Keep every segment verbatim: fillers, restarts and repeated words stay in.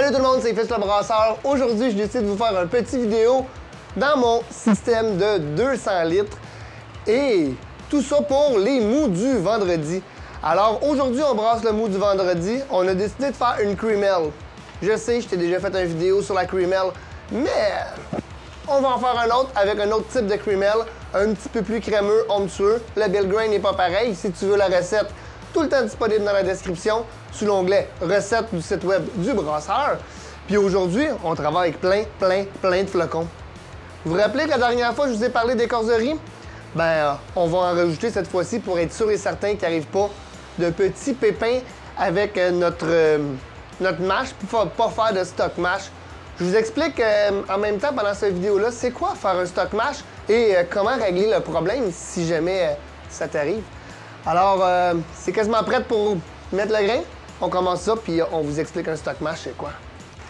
Salut tout le monde, c'est Fish le Brasseur. Aujourd'hui, je décide de vous faire un petit vidéo dans mon système de deux cents litres. Et tout ça pour les mous du vendredi. Alors aujourd'hui, on brasse le mou du vendredi. On a décidé de faire une cream ale. Je sais, je t'ai déjà fait une vidéo sur la cream ale, mais on va en faire un autre avec un autre type de cream ale, un petit peu plus crémeux, onctueux. Le Bill Grain n'est pas pareil. Si tu veux la recette, tout le temps disponible dans la description, sous l'onglet recettes du site web du brasseur. Puis aujourd'hui, on travaille avec plein, plein, plein de flocons. Vous vous rappelez que la dernière fois, je vous ai parlé d'écorce de riz? Ben, on va en rajouter cette fois-ci pour être sûr et certain qu'il n'arrive pas de petits pépins avec notre, euh, notre mash, pour ne pas faire de stock mash. Je vous explique euh, en même temps pendant cette vidéo-là, c'est quoi faire un stock mash et euh, comment régler le problème si jamais euh, ça t'arrive. Alors, euh, c'est quasiment prêt pour mettre le grain. On commence ça, puis on vous explique un stock mash, c'est quoi.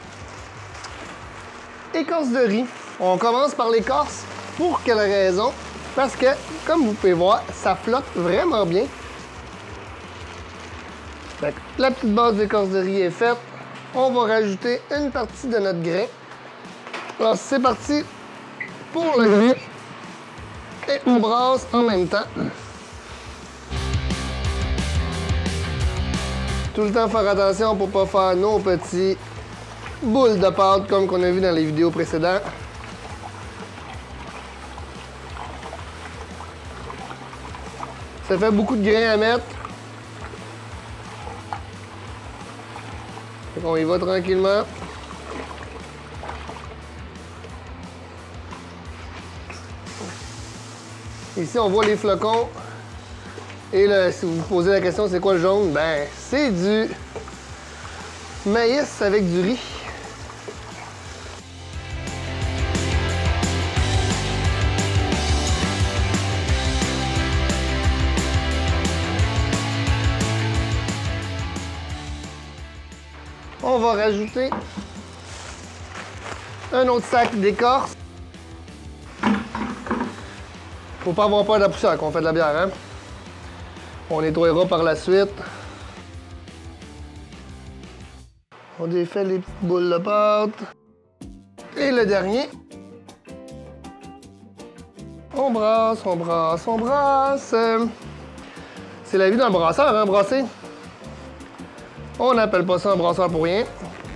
Écorce de riz. On commence par l'écorce. Pour quelle raison? Parce que, comme vous pouvez voir, ça flotte vraiment bien. Fait que la petite base d'écorce de riz est faite. On va rajouter une partie de notre grain. Alors, c'est parti pour le grain. Et on brasse en même temps. Tout le temps faire attention pour ne pas faire nos petits boules de pâte comme qu'on a vu dans les vidéos précédentes. Ça fait beaucoup de grains à mettre. On y va tranquillement. Ici, on voit les flocons. Et là, si vous vous posez la question, c'est quoi le jaune? Ben, c'est du maïs avec du riz. On va rajouter un autre sac d'écorce. Faut pas avoir peur de la poussière quand on fait de la bière, hein? On nettoiera par la suite. On défait les petites boules de pâte. Et le dernier. On brasse, on brasse, on brasse. C'est la vie d'un brasseur, hein, brasser. On n'appelle pas ça un brasseur pour rien.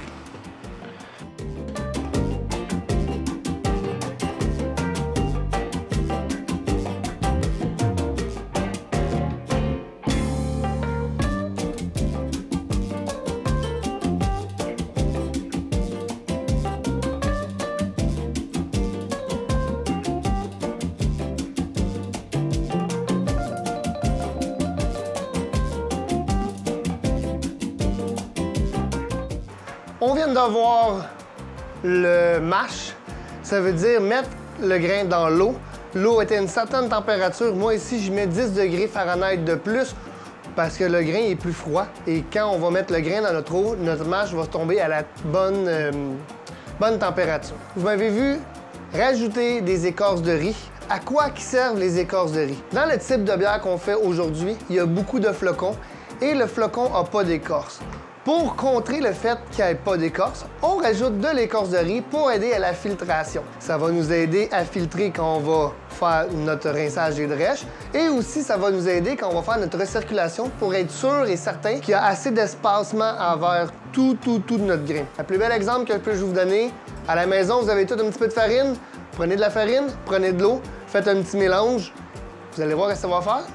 On vient de voir le mash, ça veut dire mettre le grain dans l'eau. L'eau est à une certaine température. Moi ici, je mets dix degrés Fahrenheit de plus parce que le grain est plus froid. Et quand on va mettre le grain dans notre eau, notre mash va tomber à la bonne, euh, bonne température. Vous m'avez vu rajouter des écorces de riz. À quoi qui servent les écorces de riz? Dans le type de bière qu'on fait aujourd'hui, il y a beaucoup de flocons et le flocon n'a pas d'écorce. Pour contrer le fait qu'il n'y ait pas d'écorce, on rajoute de l'écorce de riz pour aider à la filtration. Ça va nous aider à filtrer quand on va faire notre rinçage des drèches et aussi ça va nous aider quand on va faire notre recirculation pour être sûr et certain qu'il y a assez d'espacement envers tout, tout, tout de notre grain. Le plus bel exemple que je peux vous donner, à la maison, vous avez tout un petit peu de farine, prenez de la farine, prenez de l'eau, faites un petit mélange, vous allez voir ce que ça va faire.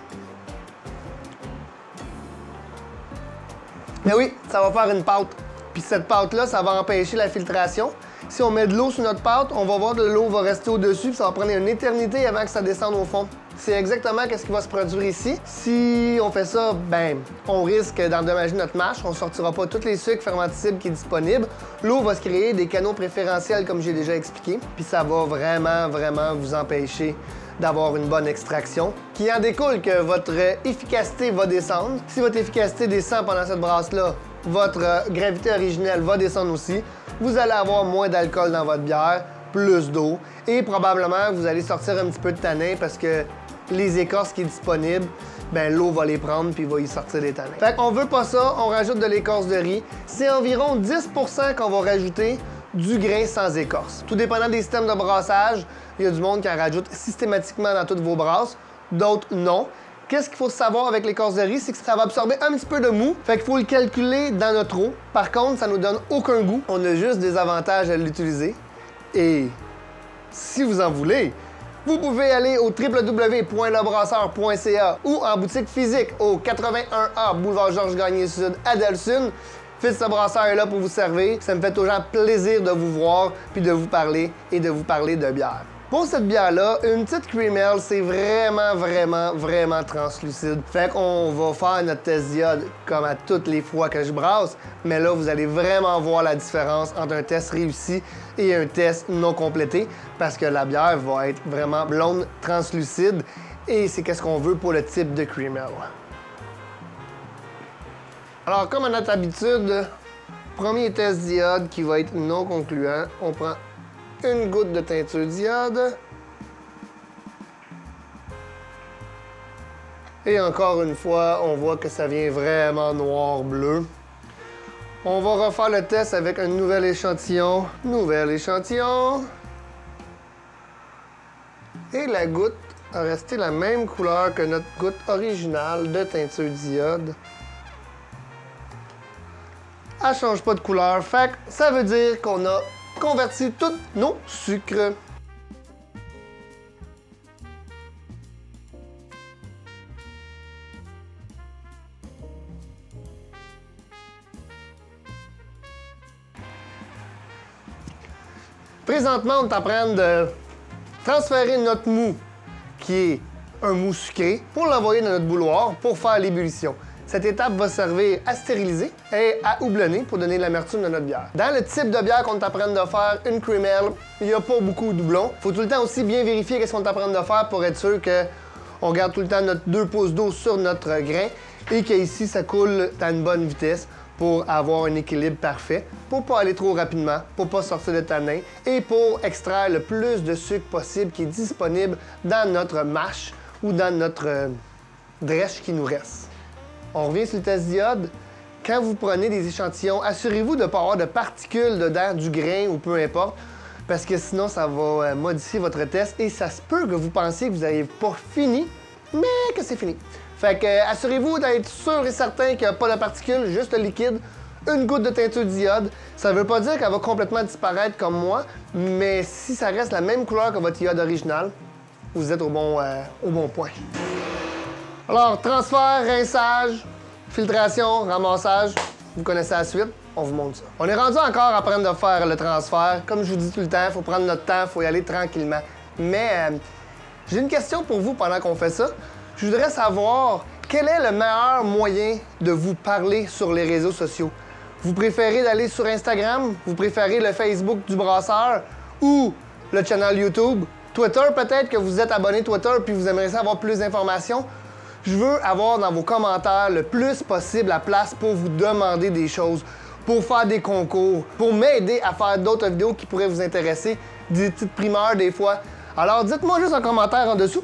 Mais oui, ça va faire une pâte. Puis cette pâte-là, ça va empêcher la filtration. Si on met de l'eau sur notre pâte, on va voir que l'eau va rester au-dessus, puis ça va prendre une éternité avant que ça descende au fond. C'est exactement ce qui va se produire ici. Si on fait ça, ben, on risque d'endommager notre mash. On ne sortira pas tous les sucres fermenticibles qui sont disponibles. L'eau va se créer des canaux préférentiels, comme j'ai déjà expliqué. Puis ça va vraiment, vraiment vous empêcher d'avoir une bonne extraction, qui en découle que votre efficacité va descendre. Si votre efficacité descend pendant cette brasse-là, votre gravité originelle va descendre aussi. Vous allez avoir moins d'alcool dans votre bière, plus d'eau, et probablement vous allez sortir un petit peu de tanin parce que les écorces qui sont disponibles, ben l'eau va les prendre puis va y sortir des tanins. Fait qu'on veut pas ça, on rajoute de l'écorce de riz. C'est environ dix pour cent qu'on va rajouter du grain sans écorce. Tout dépendant des systèmes de brassage, il y a du monde qui en rajoute systématiquement dans toutes vos brasses, d'autres non. Qu'est-ce qu'il faut savoir avec l'écorce de riz, c'est que ça va absorber un petit peu de mou, fait qu'il faut le calculer dans notre eau. Par contre, ça nous donne aucun goût, on a juste des avantages à l'utiliser. Et si vous en voulez, vous pouvez aller au w w w point le brasseur point c a ou en boutique physique au quatre-vingt-un A Boulevard Georges Gagné Sud à Delsun. Fils le brasseur est là pour vous servir. Ça me fait toujours plaisir de vous voir puis de vous parler et de vous parler de bière. Pour cette bière-là, une petite cream ale, c'est vraiment, vraiment, vraiment translucide. Fait qu'on va faire notre test d'iode comme à toutes les fois que je brasse, mais là, vous allez vraiment voir la différence entre un test réussi et un test non complété, parce que la bière va être vraiment blonde, translucide, et c'est qu'est-ce qu'on veut pour le type de cream ale. Alors, comme à notre habitude, premier test d'iode qui va être non concluant, on prend une goutte de teinture d'iode. Et encore une fois, on voit que ça vient vraiment noir-bleu. On va refaire le test avec un nouvel échantillon. Nouvel échantillon. Et la goutte a resté la même couleur que notre goutte originale de teinture d'iode. Elle change pas de couleur, fait que ça veut dire qu'on a converti tous nos sucres. Présentement, on est en train de transférer notre mou, qui est un mou sucré, pour l'envoyer dans notre bouilloire pour faire l'ébullition. Cette étape va servir à stériliser et à houblonner pour donner l'amertume de notre bière. Dans le type de bière qu'on est en train de faire, une cream ale, il n'y a pas beaucoup de doublons. Il faut tout le temps aussi bien vérifier qu'est-ce qu'on est en train de faire pour être sûr qu'on garde tout le temps notre deux pouces d'eau sur notre grain et qu'ici, ça coule à une bonne vitesse pour avoir un équilibre parfait, pour pas aller trop rapidement, pour pas sortir de tanin et pour extraire le plus de sucre possible qui est disponible dans notre mâche ou dans notre euh, drèche qui nous reste. On revient sur le test d'iode. Quand vous prenez des échantillons, assurez-vous de ne pas avoir de particules dedans, du grain ou peu importe, parce que sinon, ça va modifier votre test et ça se peut que vous pensiez que vous n'avez pas fini, mais que c'est fini. Fait que assurez-vous d'être sûr et certain qu'il n'y a pas de particules, juste le liquide, une goutte de teinture d'iode. Ça ne veut pas dire qu'elle va complètement disparaître comme moi, mais si ça reste la même couleur que votre iode originale, vous êtes au bon, euh, au bon point. Alors, transfert, rinçage, filtration, ramassage, vous connaissez la suite, on vous montre ça. On est rendu encore à prendre de faire le transfert. Comme je vous dis tout le temps, il faut prendre notre temps, il faut y aller tranquillement. Mais euh, j'ai une question pour vous pendant qu'on fait ça. Je voudrais savoir quel est le meilleur moyen de vous parler sur les réseaux sociaux. Vous préférez d'aller sur Instagram? Vous préférez le Facebook du brasseur ou le channel YouTube? Twitter, peut-être que vous êtes abonné Twitter puis vous aimeriez avoir plus d'informations. Je veux avoir dans vos commentaires le plus possible la place pour vous demander des choses, pour faire des concours, pour m'aider à faire d'autres vidéos qui pourraient vous intéresser, des petites primeurs des fois. Alors dites-moi juste en commentaire en dessous,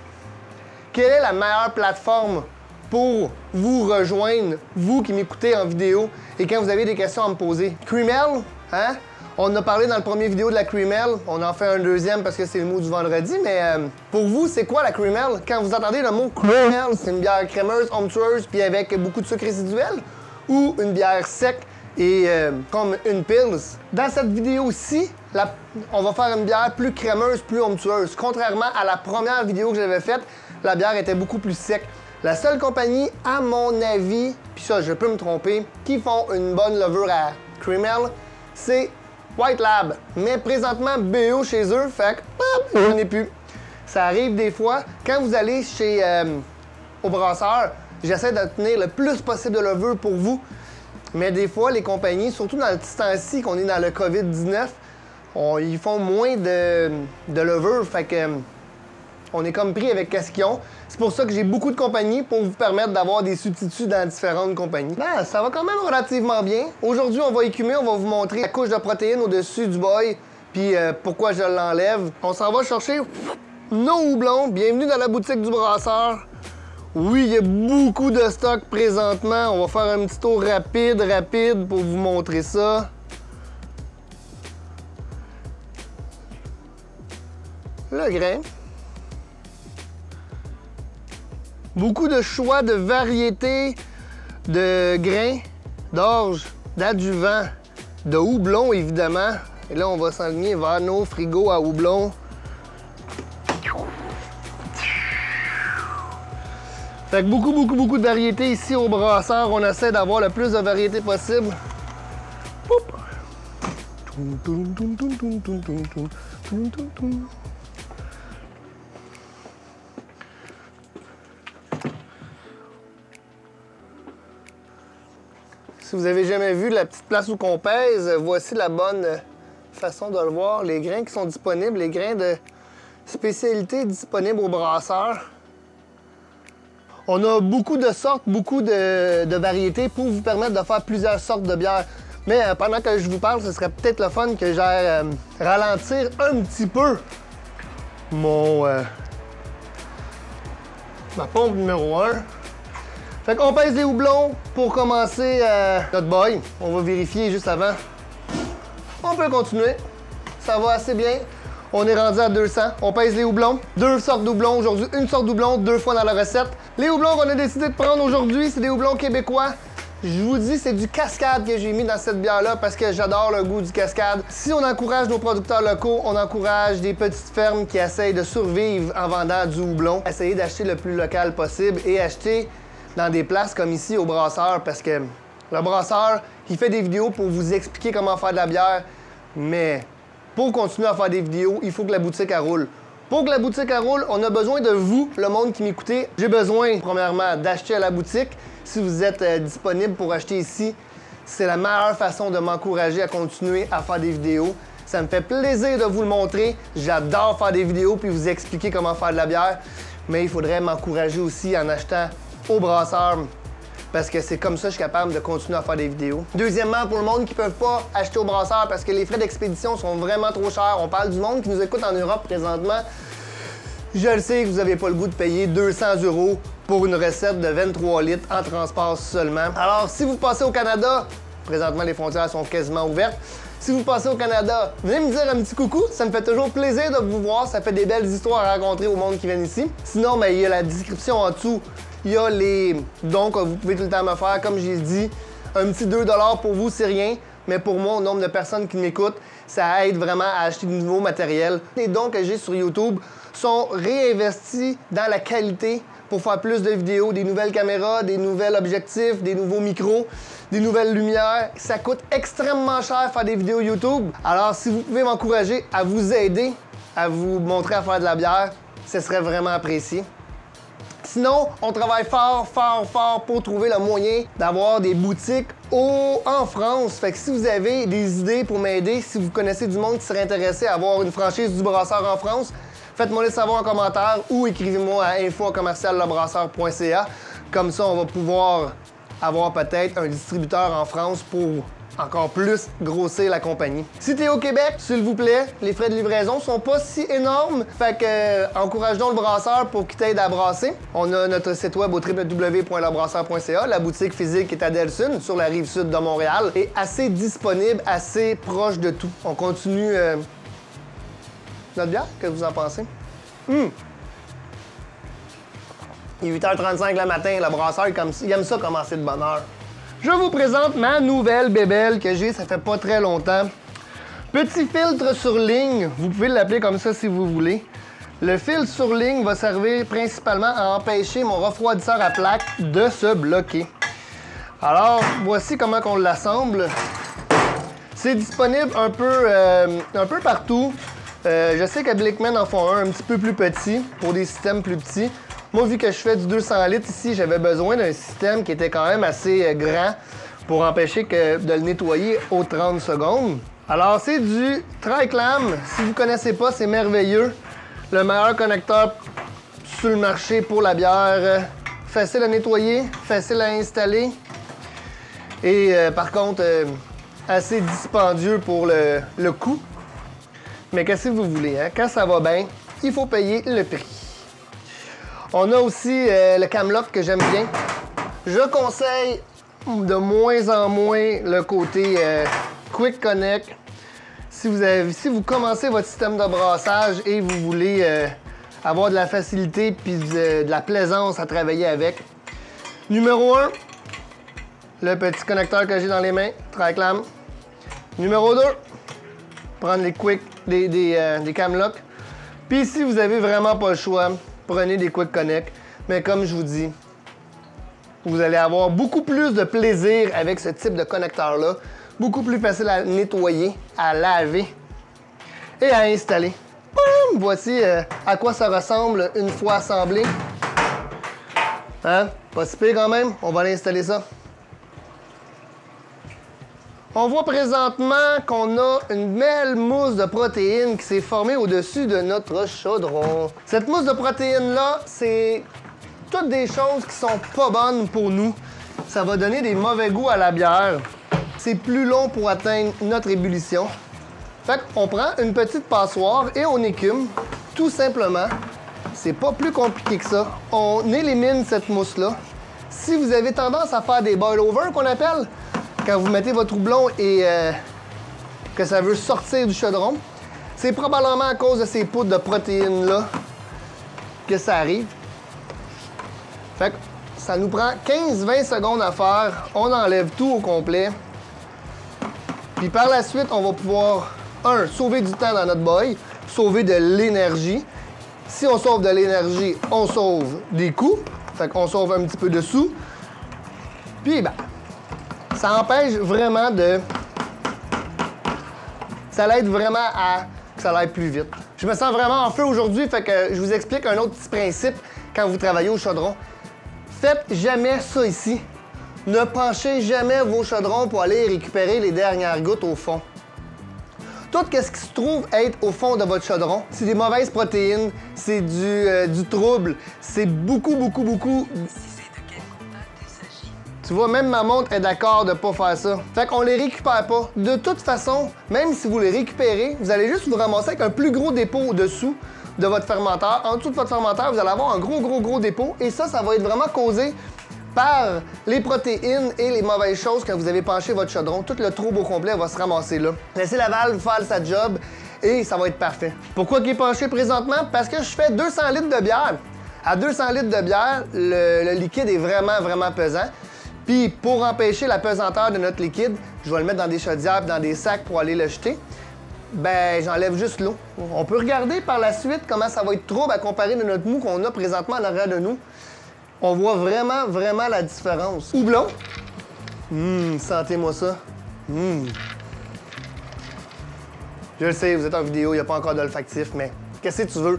quelle est la meilleure plateforme pour vous rejoindre, vous qui m'écoutez en vidéo et quand vous avez des questions à me poser. Cream ale, hein? On en a parlé dans le premier vidéo de la cream ale. On en fait un deuxième parce que c'est le mot du vendredi. Mais euh, pour vous, c'est quoi la cream ale? Quand vous entendez le mot cream ale, c'est une bière crémeuse, onctueuse, puis avec beaucoup de sucre résiduel? Ou une bière sec et euh, comme une Pils? Dans cette vidéo-ci, on va faire une bière plus crémeuse, plus onctueuse. Contrairement à la première vidéo que j'avais faite, la bière était beaucoup plus sec. La seule compagnie, à mon avis, puis ça, je peux me tromper, qui font une bonne levure à cream ale, c'est White Lab, mais présentement B O chez eux, fait que hop, je n'en ai plus. Ça arrive des fois, quand vous allez chez euh, au brasseur, j'essaie de tenir le plus possible de levure pour vous, mais des fois, les compagnies, surtout dans le petit temps-ci qu'on est dans le COVID dix-neuf, on, ils font moins de, de levure, fait que on est comme pris avec qu'est-ce qu'ils ont. C'est pour ça que j'ai beaucoup de compagnies pour vous permettre d'avoir des substituts dans différentes compagnies. Ben, ça va quand même relativement bien. Aujourd'hui, on va écumer, on va vous montrer la couche de protéines au-dessus du boy, puis euh, pourquoi je l'enlève. On s'en va chercher nos houblons. Bienvenue dans la boutique du brasseur, Oui, il y a beaucoup de stock présentement. On va faire un petit tour rapide, rapide pour vous montrer ça. Le grain. Beaucoup de choix de variétés de grains, d'orge, d'adjuvant, de houblon évidemment. Et là, on va s'enligner vers nos frigos à houblon. Fait que beaucoup, beaucoup, beaucoup de variétés ici au brasseur. On essaie d'avoir le plus de variétés possible. Si vous n'avez jamais vu la petite place où on pèse, voici la bonne façon de le voir. Les grains qui sont disponibles, les grains de spécialité disponibles au brasseur. On a beaucoup de sortes, beaucoup de, de variétés pour vous permettre de faire plusieurs sortes de bières. Mais euh, pendant que je vous parle, ce serait peut-être le fun que j'aille euh, ralentir un petit peu mon euh, ma pompe numéro un. Fait qu'on pèse les houblons pour commencer euh, notre boil. On va vérifier juste avant. On peut continuer. Ça va assez bien. On est rendu à deux cents. On pèse les houblons. Deux sortes de houblons aujourd'hui. Une sorte de houblon, deux fois dans la recette. Les houblons qu'on a décidé de prendre aujourd'hui, c'est des houblons québécois. Je vous dis, c'est du Cascade que j'ai mis dans cette bière-là parce que j'adore le goût du Cascade. Si on encourage nos producteurs locaux, on encourage des petites fermes qui essayent de survivre en vendant du houblon. Essayez d'acheter le plus local possible et acheter dans des places comme ici au brasseur parce que le brasseur, il fait des vidéos pour vous expliquer comment faire de la bière, mais pour continuer à faire des vidéos, il faut que la boutique elle roule. Pour que la boutique elle roule, on a besoin de vous, le monde qui m'écoutez. J'ai besoin, premièrement, d'acheter à la boutique. Si vous êtes euh, disponible pour acheter ici, c'est la meilleure façon de m'encourager à continuer à faire des vidéos. Ça me fait plaisir de vous le montrer. J'adore faire des vidéos puis vous expliquer comment faire de la bière. Mais il faudrait m'encourager aussi en achetant au brasseur. Parce que c'est comme ça que je suis capable de continuer à faire des vidéos. Deuxièmement, pour le monde qui ne peut pas acheter au brasseur parce que les frais d'expédition sont vraiment trop chers. On parle du monde qui nous écoute en Europe présentement. Je le sais que vous n'avez pas le goût de payer deux cents euros pour une recette de vingt-trois litres en transport seulement. Alors, si vous passez au Canada, présentement les frontières sont quasiment ouvertes. Si vous passez au Canada, venez me dire un petit coucou. Ça me fait toujours plaisir de vous voir. Ça fait des belles histoires à rencontrer au monde qui vient ici. Sinon, ben, il y a la description en dessous. Il y a les dons que vous pouvez tout le temps me faire. Comme j'ai dit, un petit deux dollars pour vous, c'est rien. Mais pour moi, au nombre de personnes qui m'écoutent, ça aide vraiment à acheter du nouveau matériel. Les dons que j'ai sur YouTube sont réinvestis dans la qualité pour faire plus de vidéos, des nouvelles caméras, des nouveaux objectifs, des nouveaux micros, des nouvelles lumières. Ça coûte extrêmement cher faire des vidéos YouTube. Alors, si vous pouvez m'encourager à vous aider, à vous montrer à faire de la bière, ce serait vraiment apprécié. Sinon, on travaille fort, fort, fort pour trouver le moyen d'avoir des boutiques au... en France. Fait que si vous avez des idées pour m'aider, si vous connaissez du monde qui serait intéressé à avoir une franchise du brasseur en France, faites-moi les savoir en commentaire ou écrivez-moi à info commercial lebrasseur point c a. Comme ça, on va pouvoir avoir peut-être un distributeur en France pour encore plus grossir la compagnie. Si t'es au Québec, s'il vous plaît, les frais de livraison sont pas si énormes. Fait que euh, encourage donc le brasseur pour qu'il t'aide à brasser. On a notre site web au w w w point lebrasseur point c a. La boutique physique est à Delsun, sur la rive sud de Montréal, et assez disponible, assez proche de tout. On continue euh, notre bière. Qu'est-ce que vous en pensez? Hum! Il est huit heures trente-cinq le matin, le brasseur, il aime ça commencer de bonne heure. Je vous présente ma nouvelle bébelle que j'ai, ça fait pas très longtemps. Petit filtre sur ligne, vous pouvez l'appeler comme ça si vous voulez. Le filtre sur ligne va servir principalement à empêcher mon refroidisseur à plaque de se bloquer. Alors, voici comment on l'assemble. C'est disponible un peu, euh, un peu partout. Euh, je sais qu'à Blickman en font un un petit peu plus petit, pour des systèmes plus petits. Moi, vu que je fais du deux cents litres ici, j'avais besoin d'un système qui était quand même assez grand pour empêcher que de le nettoyer aux trente secondes. Alors, c'est du Tri-Clam. Si vous ne connaissez pas, c'est merveilleux. Le meilleur connecteur sur le marché pour la bière. Facile à nettoyer, facile à installer. Et euh, par contre, euh, assez dispendieux pour le, le coût. Mais qu'est-ce que vous voulez, hein? Quand ça va bien, il faut payer le prix. On a aussi euh, le camlock que j'aime bien. Je conseille de moins en moins le côté euh, Quick Connect. Si vous, avez, si vous commencez votre système de brassage et vous voulez euh, avoir de la facilité puis de, de la plaisance à travailler avec. Numéro un, le petit connecteur que j'ai dans les mains, Triclam. Numéro deux, prendre les quick, des, des, euh, des camlocks. Puis si vous avez vraiment pas le choix, prenez des Quick Connect. Mais comme je vous dis, vous allez avoir beaucoup plus de plaisir avec ce type de connecteur-là. Beaucoup plus facile à nettoyer, à laver et à installer. Boum! Voici euh, à quoi ça ressemble une fois assemblé. Hein? Pas si pire quand même. On va aller installer ça. On voit présentement qu'on a une belle mousse de protéines qui s'est formée au-dessus de notre chaudron. Cette mousse de protéines-là, c'est toutes des choses qui sont pas bonnes pour nous. Ça va donner des mauvais goûts à la bière. C'est plus long pour atteindre notre ébullition. Fait qu'on prend une petite passoire et on écume, tout simplement. C'est pas plus compliqué que ça. On élimine cette mousse-là. Si vous avez tendance à faire des boil-over, qu'on appelle, quand vous mettez votre houblon et euh, que ça veut sortir du chaudron, c'est probablement à cause de ces poudres de protéines-là que ça arrive. Fait que ça nous prend quinze à vingt secondes à faire. On enlève tout au complet. Puis par la suite, on va pouvoir, un, sauver du temps dans notre boil, sauver de l'énergie. Si on sauve de l'énergie, on sauve des coûts. Fait qu'on sauve un petit peu de sous. Puis, ben, ça empêche vraiment de... Ça l'aide vraiment à que ça aille plus vite. Je me sens vraiment en feu aujourd'hui, fait que je vous explique un autre petit principe quand vous travaillez au chaudron. Faites jamais ça ici. Ne penchez jamais vos chaudrons pour aller récupérer les dernières gouttes au fond. Tout ce qui se trouve être au fond de votre chaudron, c'est des mauvaises protéines, c'est du, euh, du trouble, c'est beaucoup, beaucoup, beaucoup... Tu vois, même ma montre est d'accord de ne pas faire ça. Fait qu'on les récupère pas. De toute façon, même si vous les récupérez, vous allez juste vous ramasser avec un plus gros dépôt au-dessous de votre fermenteur. En dessous de votre fermenteur, vous allez avoir un gros, gros, gros dépôt. Et ça, ça va être vraiment causé par les protéines et les mauvaises choses quand vous avez penché votre chaudron. Tout le trouble au complet va se ramasser là. Laissez la valve faire sa job et ça va être parfait. Pourquoi il est penché présentement? Parce que je fais deux cents litres de bière. À deux cents litres de bière, le, le liquide est vraiment, vraiment pesant. Puis pour empêcher la pesanteur de notre liquide, je vais le mettre dans des chaudières et dans des sacs pour aller le jeter. Ben, j'enlève juste l'eau. On peut regarder par la suite comment ça va être trouble à comparer de notre mou qu'on a présentement en arrière de nous. On voit vraiment, vraiment la différence. Houblon. Hum, sentez-moi ça. Hum. Je le sais, vous êtes en vidéo, il n'y a pas encore d'olfactif, mais qu'est-ce que tu veux?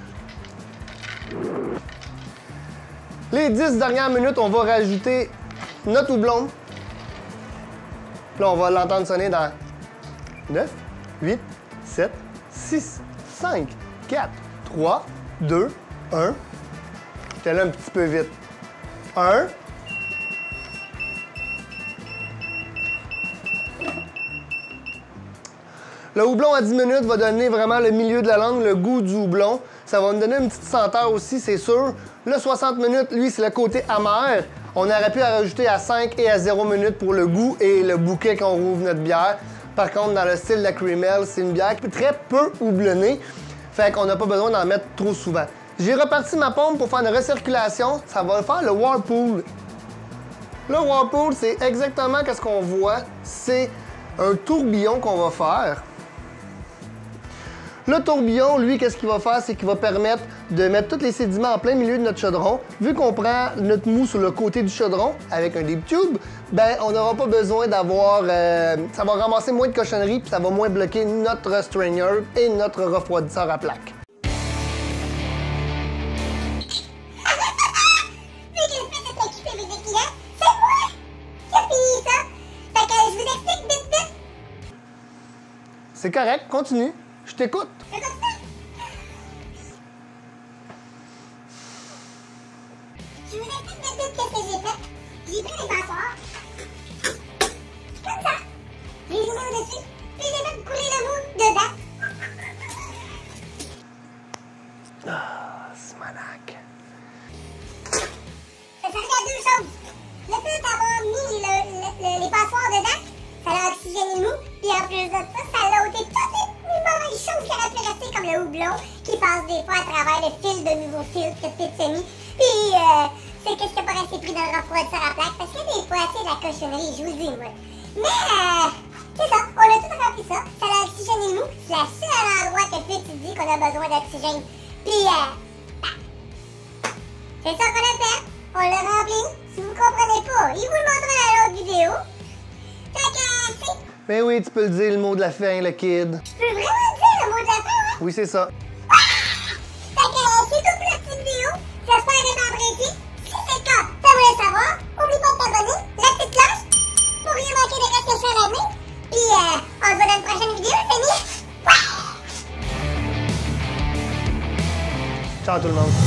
Les dix dernières minutes, on va rajouter notre houblon. Là, on va l'entendre sonner dans neuf, huit, sept, six, cinq, quatre, trois, deux, un. J'étais là un petit peu vite. un. Le houblon à dix minutes va donner vraiment le milieu de la langue, le goût du houblon. Ça va nous donner une petite senteur aussi, c'est sûr. Le soixante minutes, lui, c'est le côté amer. On aurait pu rajouter à cinq et à zéro minutes pour le goût et le bouquet quand on rouvre notre bière. Par contre, dans le style de la Cream Ale, c'est une bière très peu houblonnée. Fait qu'on n'a pas besoin d'en mettre trop souvent. J'ai reparti ma pompe pour faire une recirculation. Ça va faire le Whirlpool. Le Whirlpool, c'est exactement ce qu'on voit. C'est un tourbillon qu'on va faire. Le tourbillon, lui, qu'est-ce qu'il va faire? C'est qu'il va permettre de mettre tous les sédiments en plein milieu de notre chaudron. Vu qu'on prend notre mou sur le côté du chaudron avec un deep tube, ben on n'aura pas besoin d'avoir... Euh, ça va ramasser moins de cochonneries puis ça va moins bloquer notre strainer et notre refroidisseur à plaque. C'est correct, continue. Je t'écoute. Je vous explique maintenant qu'est-ce que j'ai fait. J'ai pris les passoires. Comme ça. Je les ai mis au-dessus. Puis j'ai fait couler le mou dedans. Ah, Simonac. Le fait d'avoir mis le, le, le, les passoires dedans, ça l'a oxygéné le mou. Puis en plus de ça, ça l'a ôté toutes les mauvaises choses qui auraient pu rester, comme le houblon, qui passe des fois à travers le fil de nouveaux fils que Pete s'est mis. Puis, euh, c'est qu'est-ce qui n'a pas resté pris dans le refroidisseur à plaque, parce que des fois, c'est de la cochonnerie, je vous le dis, moi. Mais, euh, c'est ça, on a tout rempli ça. Ça l'a oxygéné le mou. C'est le seul endroit que Pete dit qu'on a besoin d'oxygène. Puis, euh, c'est ça qu'on a fait. On l'a rempli. Si vous comprenez pas, il vous le montrera dans l'autre vidéo. Fait que, c'est... Ben oui, tu peux le dire, le mot de la fin, le kid. Je peux vraiment dire le mot de la fin, hein? Oui, c'est ça. Ah! Fait que, c'est tout pour la petite vidéo. J'espère que t'as apprécié. Si c'est le cas, fais-moi le savoir. Oublie pas de t'abonner, la petite cloche, pour rien manquer de reste que je fais à l'avenir. Puis, euh, on se voit dans une prochaine vidéo, les amis. Ciao tout le monde.